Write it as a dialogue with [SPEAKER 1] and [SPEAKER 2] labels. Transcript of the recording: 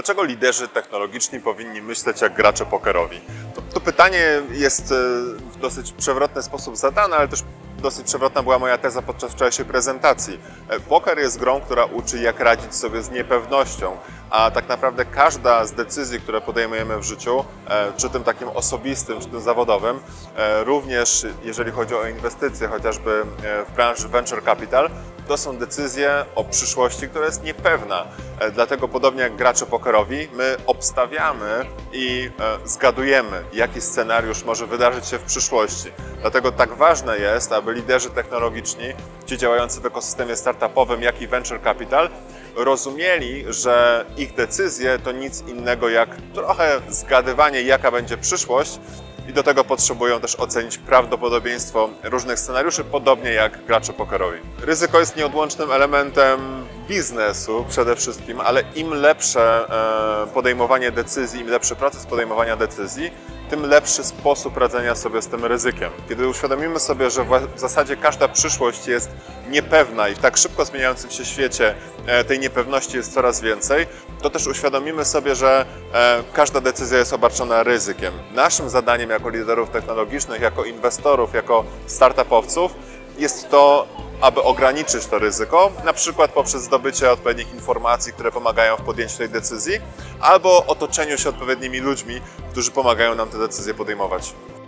[SPEAKER 1] Dlaczego liderzy technologiczni powinni myśleć jak gracze pokerowi? To pytanie jest w dosyć przewrotny sposób zadane, ale też dosyć przewrotna była moja teza podczas wczorajszej prezentacji. Poker jest grą, która uczy, jak radzić sobie z niepewnością, a tak naprawdę każda z decyzji, które podejmujemy w życiu, czy tym takim osobistym, czy tym zawodowym, również jeżeli chodzi o inwestycje, chociażby w branży venture capital, to są decyzje o przyszłości, która jest niepewna. Dlatego podobnie jak gracze pokerowi, my obstawiamy i zgadujemy, jaki scenariusz może wydarzyć się w przyszłości. Dlatego tak ważne jest, aby liderzy technologiczni, ci działający w ekosystemie startupowym, jak i venture capital, rozumieli, że ich decyzje to nic innego jak trochę zgadywanie, jaka będzie przyszłość, i do tego potrzebują też ocenić prawdopodobieństwo różnych scenariuszy, podobnie jak gracze pokerowi. Ryzyko jest nieodłącznym elementem biznesu przede wszystkim, ale im lepsze podejmowanie decyzji, im lepszy proces podejmowania decyzji, tym lepszy sposób radzenia sobie z tym ryzykiem. Kiedy uświadomimy sobie, że w zasadzie każda przyszłość jest niepewna i w tak szybko zmieniającym się świecie tej niepewności jest coraz więcej, to też uświadomimy sobie, że każda decyzja jest obarczona ryzykiem. Naszym zadaniem jako liderów technologicznych, jako inwestorów, jako startupowców jest to, aby ograniczyć to ryzyko, na przykład poprzez zdobycie odpowiednich informacji, które pomagają w podjęciu tej decyzji, albo otoczeniu się odpowiednimi ludźmi, którzy pomagają nam te decyzje podejmować.